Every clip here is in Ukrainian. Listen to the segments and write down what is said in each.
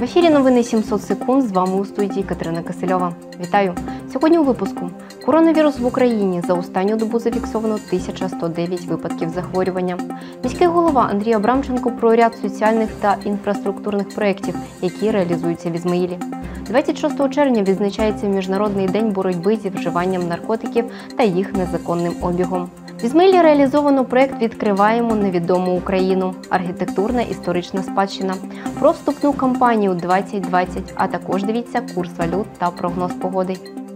В ефірі новини 700 секунд, з вами у студії Катерина Кисельова. Вітаю! Сьогодні у випуску. Коронавірус в Україні. За останню добу зафіксовано 1109 випадків захворювання. Міський голова Андрій Абрамченко про ряд соціальних та інфраструктурних проєктів, які реалізуються в Ізмаїлі. 26 червня відзначається Міжнародний день боротьби зі вживанням наркотиків та їх незаконним обігом. В Ізмаїлі реалізовано проєкт «Відкриваємо невідому Україну. Архітектурна історична спадщина». Про вступну кампанію 2020, а також дивіться курс валют та прогноз погоди.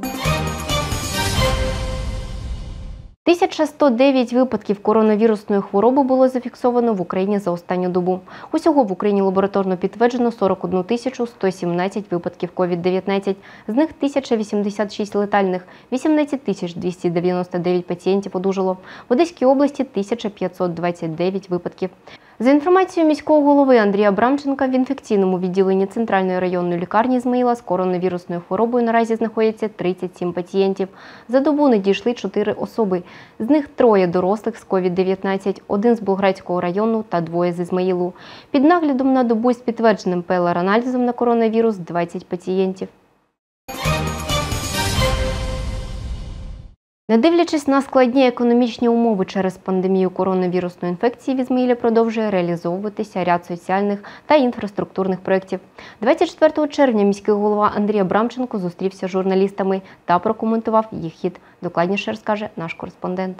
1109 випадків коронавірусної хвороби було зафіксовано в Україні за останню добу. Усього в Україні лабораторно підтверджено 41 117 випадків COVID-19, з них 1086 летальних, 18 299 пацієнтів одужало. В Одеській області 1529 випадків. За інформацією міського голови Андрія Абрамченка, в інфекційному відділенні Центральної районної лікарні Ізмаїла з коронавірусною хворобою наразі знаходяться 37 пацієнтів. За добу надійшли 4 особи. З них 3 дорослих з COVID-19, 1 з Болградського району та 2 з Ізмаїлу. Під наглядом на добу з підтвердженим ПЛР-аналізом на коронавірус 20 пацієнтів. Не дивлячись на складні економічні умови через пандемію коронавірусної інфекції, в Ізмаїлі продовжує реалізовуватися ряд соціальних та інфраструктурних проєктів. 24 червня міський голова Андрій Абрамченко зустрівся з журналістами та прокоментував їх хід. Докладніше розкаже наш кореспондент.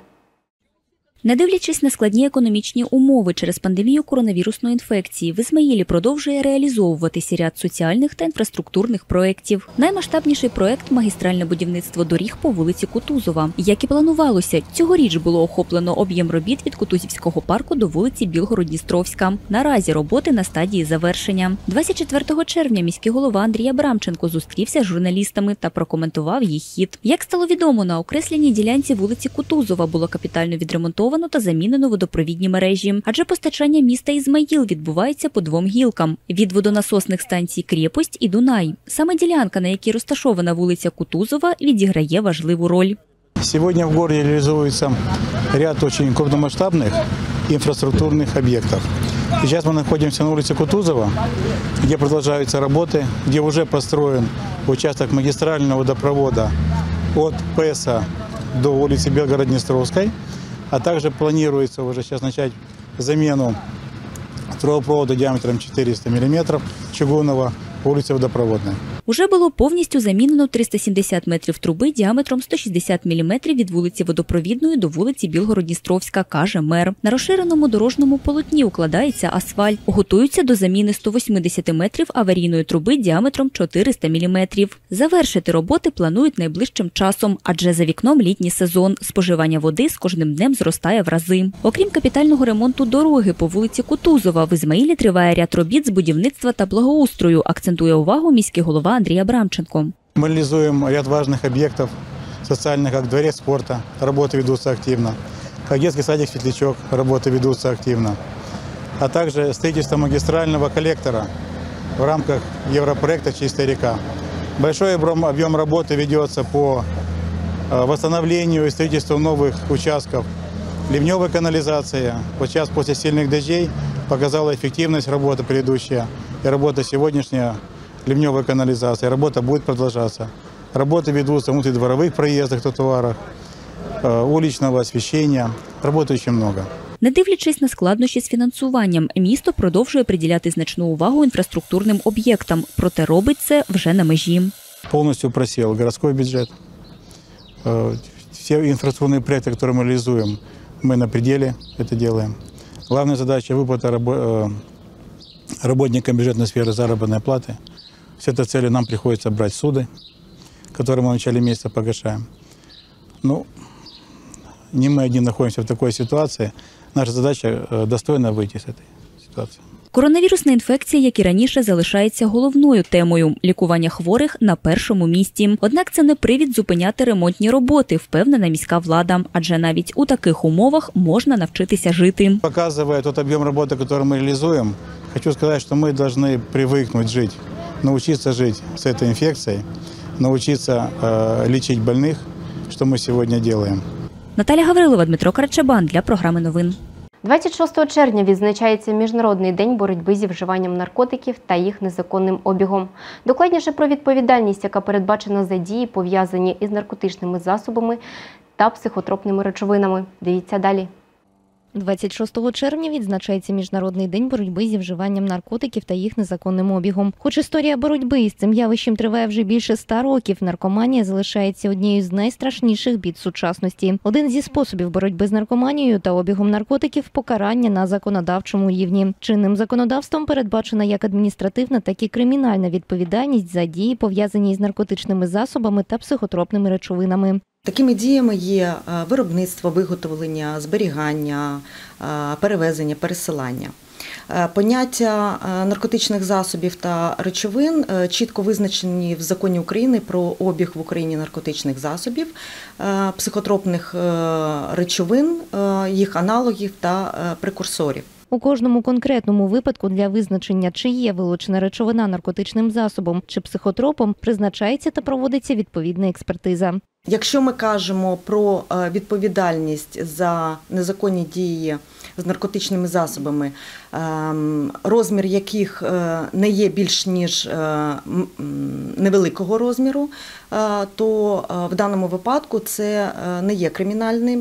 Не дивлячись на складні економічні умови через пандемію коронавірусної інфекції, в Ізмаїлі продовжує реалізовуватися ряд соціальних та інфраструктурних проєктів. Наймасштабніший проєкт – магістральне будівництво доріг по вулиці Кутузова. Як і планувалося, цьогоріч було охоплено об'єм робіт від Кутузівського парку до вулиці Білгород-Дністровська. Наразі роботи на стадії завершення. 24 червня міський голова Андрій Абрамченко зустрівся з журналістами та прокоментував їх хід. Як стало відомо, на окресленій ділянці вулиці Кутузова було капітально відремонтовано та замінено водопровідні мережі, адже постачання міста Ізмаїл відбувається по 2 гілкам – від водонасосних станцій «Крєпость» і «Дунай». Саме ділянка, на якій розташована вулиця Кутузова, відіграє важливу роль. Сьогодні в місті реалізується ряд дуже крупномасштабних інфраструктурних об'єктів. Сейчас мы находимся на улице Кутузова, где продолжаются работы, где уже построен участок магистрального водопровода от ПЭСа до улицы Белгород-Днестровской. А также планируется уже сейчас начать замену трубопровода диаметром 400 мм чугунного по улице Водопроводной. Уже було повністю замінено 370 метрів труби діаметром 160 мм від вулиці Водопровідної до вулиці Білгород-Дністровська, каже мер. На розширеному дорожньому полотні укладається асфальт. Готуються до заміни 180 метрів аварійної труби діаметром 400 мм. Завершити роботи планують найближчим часом, адже за вікном літній сезон. Споживання води з кожним днем зростає в рази. Окрім капітального ремонту дороги по вулиці Кутузова, в Ізмаїлі триває ряд робіт з будівництва та благоустрою, акцентує увагу міський голова Андрій Абрамченко. Мы реализуем ряд важных объектов социальных, как дворец спорта, работы ведутся активно, как детский садик «Светлячок», работы ведутся активно, а также строительство магистрального коллектора в рамках европроекта «Чистая река». Большой объем работы ведется по восстановлению и строительству новых участков ливневой канализации. Вот сейчас после сильных дождей показала эффективность работы предыдущая и работа сегодняшняя ливневой канализации. Работа будет продолжаться. Работы ведутся в внутридворовых проездах, тротуарах, уличного освещения. Работы очень много. Не дивлячись на складнощі з фінансуванням, місто продовжує приділяти значну увагу інфраструктурним об'єктам, проте робить це вже на межі. Полностью просел городской бюджет. Все инфраструктурные проекты, которые мы реализуем, мы на пределе это делаем. Главная задача – выплата работникам бюджетной сферы заработной платы. С этой целью нам приходится брать суды, которые мы в начале месяца погашаем. Ну, не мы одни находимся в такой ситуации. Наша задача достойно выйти с этой ситуации. Коронавірусна інфекція, як і раніше, залишається головною темою. Лікування хворих на першому місці. Однак це не привід зупиняти ремонтні роботи, впевнена міська влада. Адже навіть у таких умовах можна навчитися жити. Показує тот об'єм роботи, який ми реалізуємо, хочу сказати, що ми повинні привикнути жити, навчитися жити з цією інфекцією, навчитися лікувати больних, що ми сьогодні робимо. Наталя Гаврилова, Дмитро Карачабан для програми новин. 26 червня відзначається Міжнародний день боротьби зі вживанням наркотиків та їх незаконним обігом. Докладніше про відповідальність, яка передбачена за дії, пов'язані із наркотичними засобами та психотропними речовинами. Дивіться далі. 26 червня відзначається Міжнародний день боротьби зі вживанням наркотиків та їх незаконним обігом. Хоч історія боротьби із цим явищем триває вже більше 100 років, наркоманія залишається однією з найстрашніших бід сучасності. Один зі способів боротьби з наркоманією та обігом наркотиків – покарання на законодавчому рівні. Чинним законодавством передбачена як адміністративна, так і кримінальна відповідальність за дії, пов'язані з наркотичними засобами та психотропними речовинами. Такими діями є виробництво, виготовлення, зберігання, перевезення, пересилання. Поняття наркотичних засобів та речовин чітко визначені в Законі України про обіг в Україні наркотичних засобів, психотропних речовин, їх аналогів та прекурсорів. У кожному конкретному випадку для визначення, чи є вилучена речовина наркотичним засобом чи психотропом, призначається та проводиться відповідна експертиза. Якщо ми кажемо про відповідальність за незаконні дії з наркотичними засобами, розмір яких не є більш ніж невеликого розміру, то в даному випадку це не є кримінальним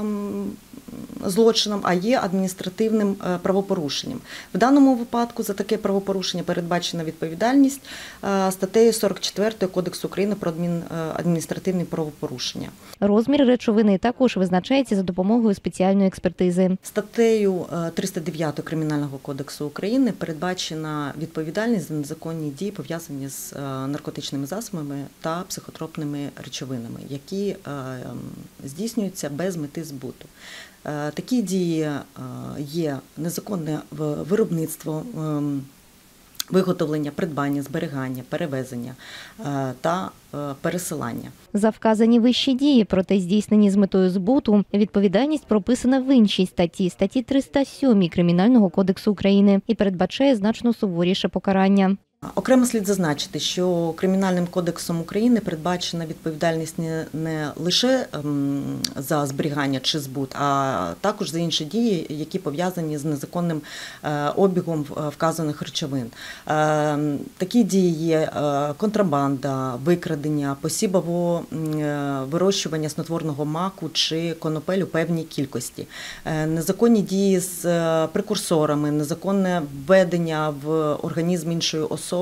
злочином, а є адміністративним правопорушенням. В даному випадку за таке правопорушення передбачена відповідальність статтею 44 Кодексу України про адміністративні правопорушення. Розмір речовини також визначається за допомогою спеціальної експертизи. Статтею 309 Кримінального кодексу України передбачена відповідальність за незаконні дії, пов'язані з наркотичними засобами та психотропними речовинами, які здійснюються без мети збуту. Такі дії є незаконне виробництво, виготовлення, придбання, зберігання, перевезення та пересилання. За вказані вищі дії, проте здійснені з метою збуту, відповідальність прописана в іншій статті 307 Кримінального кодексу України і передбачає значно суворіше покарання. Окремо слід зазначити, що Кримінальним кодексом України передбачена відповідальність не лише за зберігання чи збут, а також за інші дії, які пов'язані з незаконним обігом вказаних речовин. Такі дії є контрабанда, викрадення, посібове вирощування снотворного маку чи конопель у певній кількості, незаконні дії з прекурсорами, незаконне введення в організм іншої особи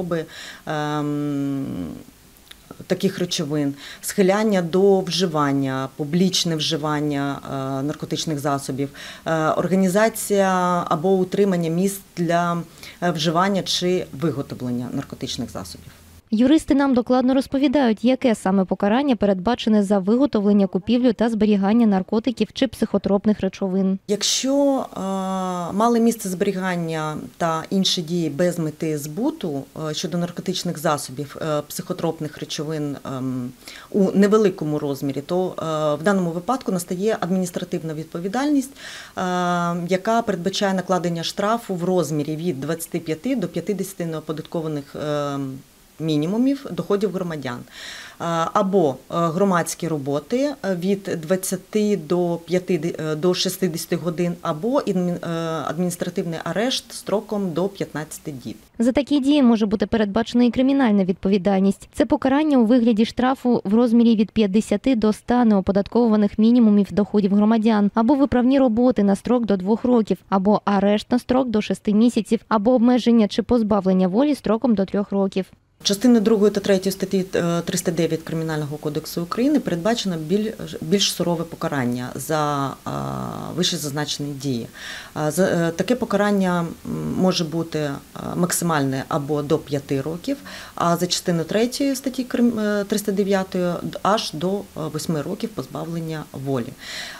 таких речовин, схиляння до вживання, публічне вживання наркотичних засобів, організація або утримання місць для вживання чи виготовлення наркотичних засобів. Юристи нам докладно розповідають, яке саме покарання передбачене за виготовлення, купівлю та зберігання наркотиків чи психотропних речовин. Якщо мали місце зберігання та інші дії без мети збуту щодо наркотичних засобів, психотропних речовин у невеликому розмірі, то в даному випадку настає адміністративна відповідальність, яка передбачає накладення штрафу в розмірі від 25 до 50 неоподаткованих мінімумів доходів громадян, або громадські роботи від 20 до 60 годин, або адміністративний арешт строком до 15 діб. За такі дії може бути передбачена і кримінальна відповідальність. Це покарання у вигляді штрафу в розмірі від 50 до 100 неоподаткованих мінімумів доходів громадян, або виправні роботи на строк до 2 років, або арешт на строк до 6 місяців, або обмеження чи позбавлення волі строком до 3 років. Частиною 2 та 3 статті 309 Кримінального кодексу України передбачено більш сурове покарання за вищезазначені дії. Таке покарання може бути максимальне або до 5 років, а за частиною 3 статті 309 аж до 8 років позбавлення волі.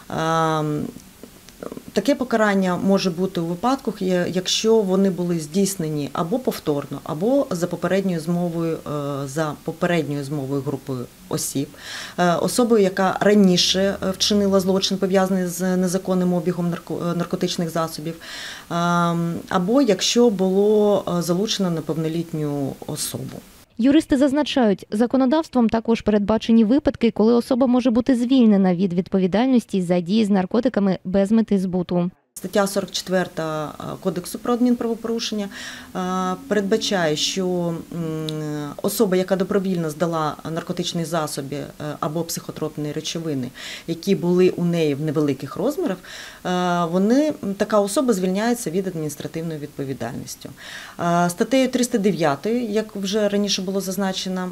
Таке покарання може бути у випадках, якщо вони були здійснені або повторно, або за попередньою змовою групою осіб, особою, яка раніше вчинила злочин, пов'язаний з незаконним обігом наркотичних засобів, або якщо було залучено неповнолітню особу. Юристи зазначають, законодавством також передбачені випадки, коли особа може бути звільнена від відповідальності за дії з наркотиками без мети збуту. Стаття 44 Кодексу про адмінправопорушення передбачає, що особа, яка добровільно здала наркотичні засоби або психотропні речовини, які були у неї в невеликих розмірах, така особа звільняється від адміністративної відповідальності. Статтею 309, як вже раніше було зазначено,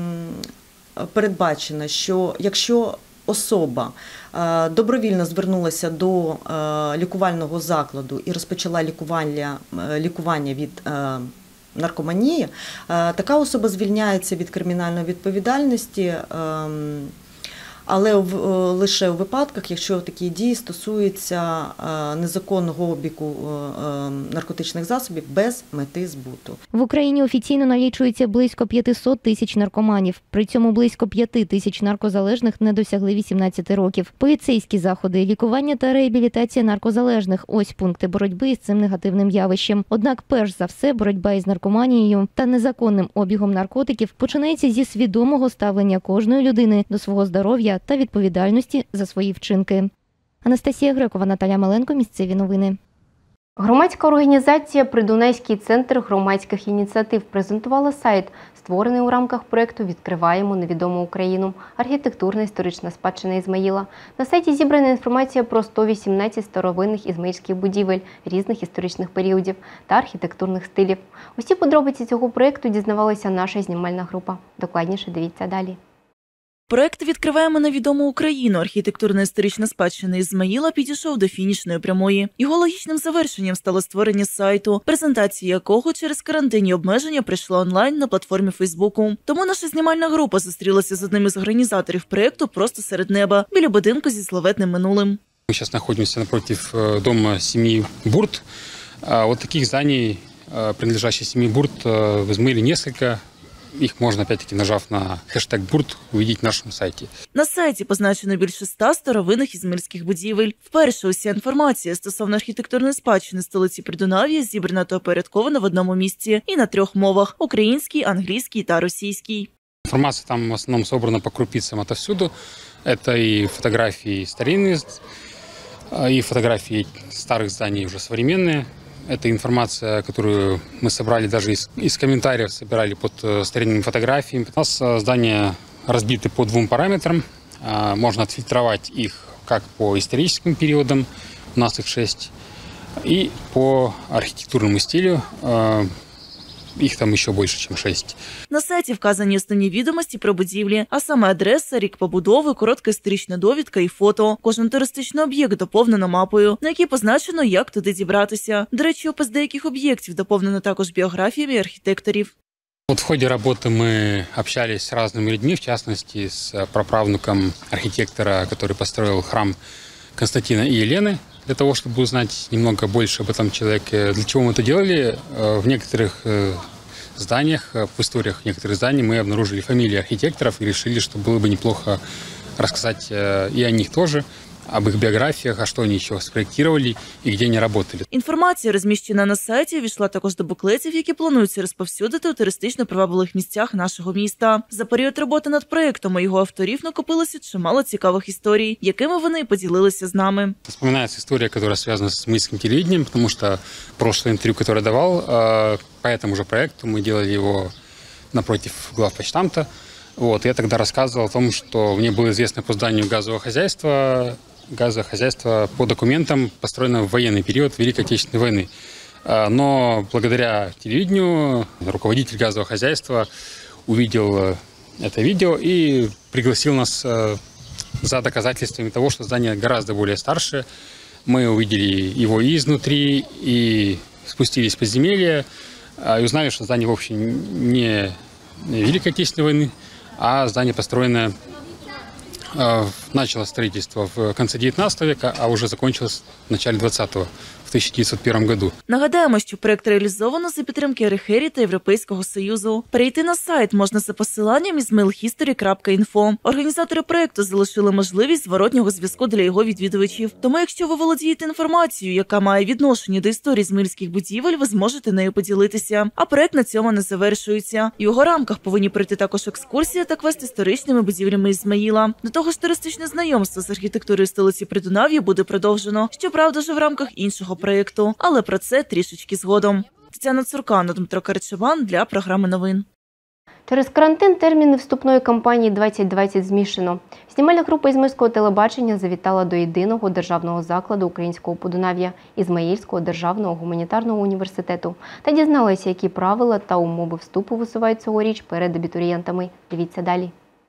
передбачено, що якщо особа добровільно звернулася до лікувального закладу і розпочала лікування від наркоманії, така особа звільняється від кримінальної відповідальності, але лише у випадках, якщо такі дії стосуються незаконного обігу наркотичних засобів без мети збуту. В Україні офіційно налічується близько 500 тисяч наркоманів. При цьому близько 5 тисяч наркозалежних не досягли 18 років. Поліцейські заходи, лікування та реабілітація наркозалежних – ось пункти боротьби із цим негативним явищем. Однак, перш за все, боротьба із наркоманією та незаконним обігом наркотиків починається зі свідомого ставлення кожної людини до свого здоров'я та відповідальності за свої вчинки. Анастасія Грекова, Наталя Маленко. Місцеві новини. Громадська організація «Придунайський центр громадських ініціатив» презентувала сайт, створений у рамках проєкту «Відкриваємо невідому Україну. Архітектурна історична спадщина Ізмаїла». На сайті зібрана інформація про 118 старовинних ізмаїльських будівель різних історичних періодів та архітектурних стилів. Усі подробиці цього проєкту дізнавалася наша знімальна група. Докладніше дивіться далі. Проект «Відкриваємо невідому Україну. Архітектурна історична спадщина Ізмаїла» підійшов до фінішної прямої. Його логічним завершенням стало створення сайту, презентація якого через карантинні обмеження прийшла онлайн на платформі Фейсбуку. Тому наша знімальна група зустрілася з одним із організаторів проєкту просто серед неба, біля будинку зі славетним минулим. Мы сейчас находимся напротив дома семьи Бурт. Вот таких зданий, принадлежащих семье Бурт, в Измаиле несколько. Їх можна, опять-таки, нажав на хештег «Бурт», увидеть на нашому сайті. На сайті позначено більше 100 старовинних ізмаїльських будівель. Вперше уся інформація стосовно архітектурної спадщини столиці Придунав'я зібрана та опорядкована в одному місці і на 3 мовах – українській, англійській та російській. Информация там в основном собрана по крупицам отовсюду. Это и фотографии старинные, и фотографии старых зданий уже современные. Это информация, которую мы собрали даже из комментариев, собирали под старинными фотографиями. У нас здания разбиты по 2 параметрам. Можно отфильтровать их как по историческим периодам, у нас их 6, и по архитектурному стилю. Їх там ще більше, ніж 6. На сайті вказані основні відомості про будівлі, а саме адреса, рік побудови, коротка історична довідка і фото. Кожен туристичний об'єкт доповнено мапою, на якій позначено, як туди дібратися. До речі, опис деяких об'єктів доповнено також біографіями архітекторів. Вот в ходе работы мы общались с разными людьми, в частности, с праправнуком архитектора, который построил храм Константина и Елены, для того, чтобы узнать немного больше об этом человеке. Для чего мы это делали? В некоторых зданиях, в историях некоторых зданий мы обнаружили фамилии архитекторов и решили, что было бы неплохо рассказать и о них тоже, об їх біографіях, а що вони ще спроєктували і де вони працювали. Інформація, розміщена на сайті, увійшла також до буклетів, які плануються розповсюдити у туристично привабливих місцях нашого міста. За період роботи над проєктом у його авторів накопилося чимало цікавих історій, якими вони і поділилися з нами. Вспоминается история, которая связана с измаильским телевидением, потому что прошлое интервью, которое я давал, по этому же проекту мы делали его напротив главпочтамта. Вот, я тогда рассказывал о том, что мне было известно по зданию газового хозяйства по документам, построено в военный период Великой Отечественной войны. Но благодаря телевидению руководитель газового хозяйства увидел это видео и пригласил нас за доказательствами того, что здание гораздо более старше. Мы увидели его и изнутри, и спустились в подземелье, и узнали, что здание вовсе не Великой Отечественной войны, а здание построено, начало строительство в конце 19 века, а уже закончилось в начале 20-го, в 1901 году. Нагадаємо, що проект реалізовано за підтримки РХЕРІ та Європейського Союзу. Перейти на сайт можна за посиланням ismailhistory.info. Організатори проекту залишили можливість зворотнього зв'язку для його відвідувачів. Тому, якщо ви володієте інформацією, яка має відношення до історії ізмаїльських будівель, ви зможете нею поділитися. А проект на цьому не завершується. У його рамках повинні пройти також екскурсія та квест історичними будівлями Ізмаїла. До того ж, туристичне знайомство з архітектурою столиці Придунав'я буде продовжено. Щоправда, вже в рамках іншого проєкту. Але про це трішечки згодом. Тетяна Цуркан, Дмитро Карачеван для програми новин. Через карантин терміни вступної кампанії 2020 змішано. Знімальна група Ізмаїльського телебачення завітала до єдиного державного закладу українського Подунав'я – Ізмаїльського державного гуманітарного університету та дізналася, які правила та умови вступу висувають цьогоріч перед абітурієнтами. Дивіться далі.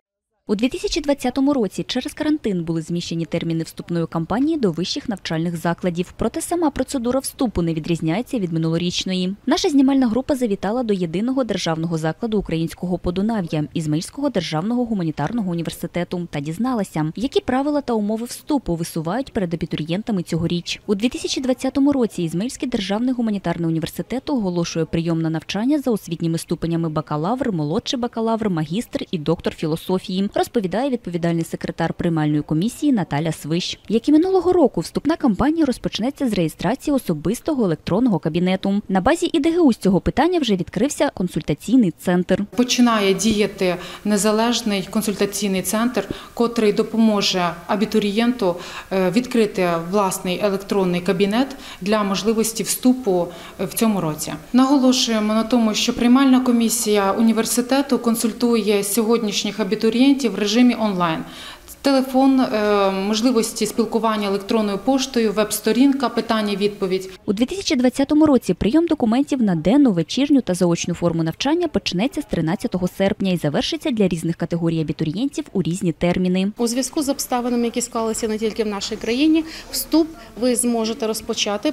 У 2020 році через карантин були зміщені терміни вступної кампанії до вищих навчальних закладів. Проте сама процедура вступу не відрізняється від минулорічної. Наша знімальна група завітала до єдиного державного закладу українського Подунав'я – Ізмаїльського державного гуманітарного університету та дізналася, які правила та умови вступу висувають перед абітурієнтами цьогоріч. У 2020 році Ізмаїльський державний гуманітарний університет оголошує прийом на навчання за освітніми ступенями бакалавр, молодший бакалавр, магістр і доктор філософії, розповідає відповідальний секретар приймальної комісії Наталя Свищ. Як і минулого року, вступна кампанія розпочнеться з реєстрації особистого електронного кабінету. На базі ІДГУ з цього питання вже відкрився консультаційний центр. Починає діяти незалежний консультаційний центр, котрий допоможе абітурієнту відкрити власний електронний кабінет для можливості вступу в цьому році. Наголошуємо на тому, що приймальна комісія університету консультує сьогоднішніх абітурієнтів в режимі онлайн. Телефон, можливості спілкування електронною поштою, веб-сторінка, питання-відповідь. У 2020 році прийом документів на денну, вечірню та заочну форму навчання почнеться з 13 серпня і завершиться для різних категорій абітурієнтів у різні терміни. У зв'язку з обставинами, які склалися не тільки в нашій країні, вступ ви зможете розпочати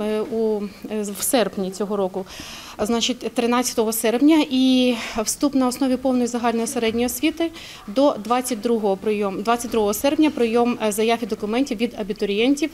в серпні цього року. Значить, 13 серпня і вступ на основі повної загальної середньої освіти до 22 серпня прийом заяв і документів від абітурієнтів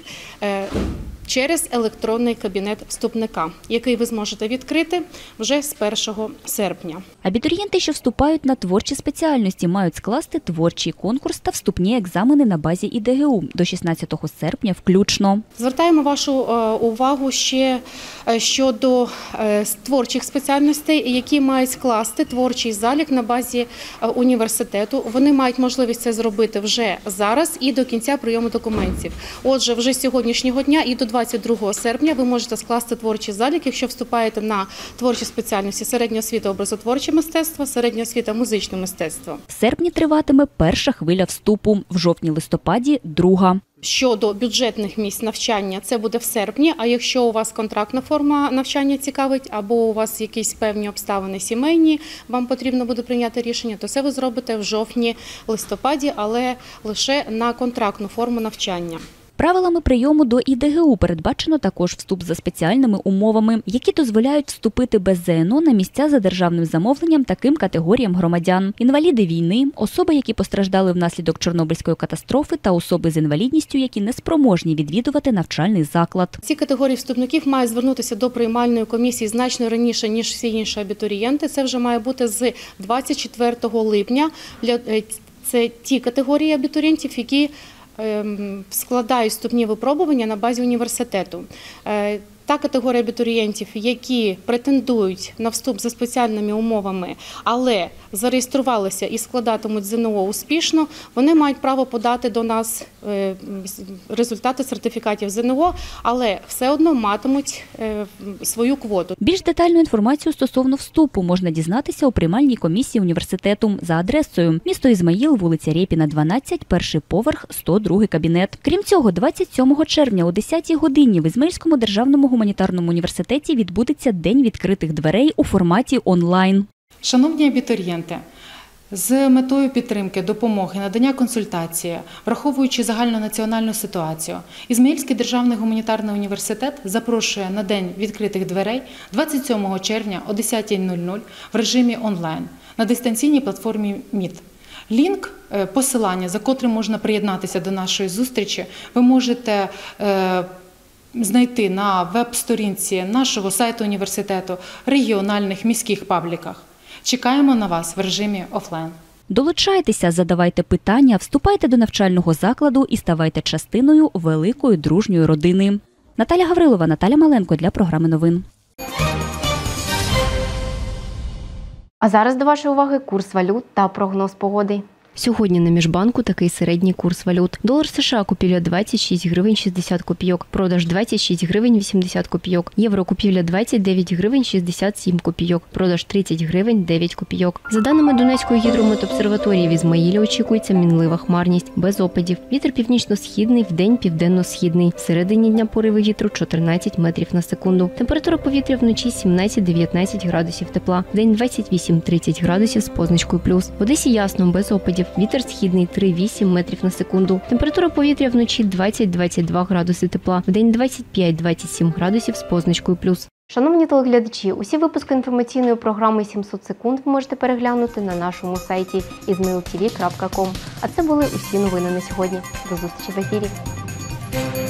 через електронний кабінет вступника, який ви зможете відкрити вже з 1 серпня. Абітурієнти, що вступають на творчі спеціальності, мають скласти творчий конкурс та вступні екзамени на базі ІДГУ до 16 серпня включно. Звертаємо вашу увагу ще щодо творчих спеціальностей, які мають скласти творчий залік на базі університету. Вони мають можливість це зробити вже зараз і до кінця прийому документів. Отже, вже з сьогоднішнього дня і до 22 серпня ви можете скласти творчий залік, якщо вступаєте на творчі спеціальності середня освіта образотворче мистецтво, середня освіта музичне мистецтво. В серпні триватиме перша хвиля вступу, в жовтні-листопаді – друга. Щодо бюджетних місць навчання, це буде в серпні, а якщо у вас контрактна форма навчання цікавить, або у вас якісь певні обставини сімейні, вам потрібно буде прийняти рішення, то це ви зробите в жовтні-листопаді, але лише на контрактну форму навчання. Правилами прийому до ІДГУ передбачено також вступ за спеціальними умовами, які дозволяють вступити без ЗНО на місця за державним замовленням таким категоріям громадян: інваліди війни, особи, які постраждали внаслідок Чорнобильської катастрофи, та особи з інвалідністю, які не спроможні відвідувати навчальний заклад. Ці категорії вступників мають звернутися до приймальної комісії значно раніше, ніж всі інші абітурієнти. Це вже має бути з 24 липня. Це ті категорії абітурієнтів, які складають вступні випробування на базі університету. Та категорія абітурієнтів, які претендують на вступ за спеціальними умовами, але зареєструвалися і складатимуть ЗНО успішно, вони мають право подати до нас результати сертифікатів ЗНО, але все одно матимуть свою квоту. Більш детальну інформацію стосовно вступу можна дізнатися у приймальній комісії університету за адресою: місто Ізмаїл, вулиця Рєпіна, 12, перший поверх, 102 кабінет. Крім цього, 27 червня о 10-й годині в Ізмаїльському державному гуманітарному університеті відбудеться День відкритих дверей у форматі онлайн. Шановні абітурієнти, з метою підтримки, допомоги, надання консультації, враховуючи загальнонаціональну ситуацію, Ізмаїльський державний гуманітарний університет запрошує на День відкритих дверей 27 червня о 10:00 в режимі онлайн на дистанційній платформі Meet. Лінк, посилання, за котрим можна приєднатися до нашої зустрічі, ви можете знайти на веб-сторінці нашого сайту університету, регіональних міських пабліках. Чекаємо на вас в режимі офлайн. Долучайтеся, задавайте питання, вступайте до навчального закладу і ставайте частиною великої дружньої родини. Наталя Гаврилова, Наталя Маленко для програми новин. А зараз до вашої уваги курс валют та прогноз погоди. Сьогодні на Міжбанку такий середній курс валют. Долар США купівля 26 гривень 60 копійок, продаж 26 гривень 80 копійок. Євро купівля 29 гривень 67 копійок, продаж 30 гривень 9 копійок. За даними Донецької гідрометобсерваторії, в Ізмаїлі очікується мінлива хмарність, без опадів. Вітер північно-східний, вдень південно-східний. Всередині дня пориви вітру 14 метрів на секунду. Температура повітря вночі 17-19 градусів тепла, вдень 28-30 градусів з позначкою плюс. В Одесі ясно, без опадів. Вітер східний 3-8 метрів на секунду. Температура повітря вночі 20-22 градуси тепла, вдень 25-27 градусів з позначкою плюс. Шановні телеглядачі, усі випуски інформаційної програми «700 секунд» ви можете переглянути на нашому сайті izmailtv.com. А це були усі новини на сьогодні. До зустрічі в ефірі.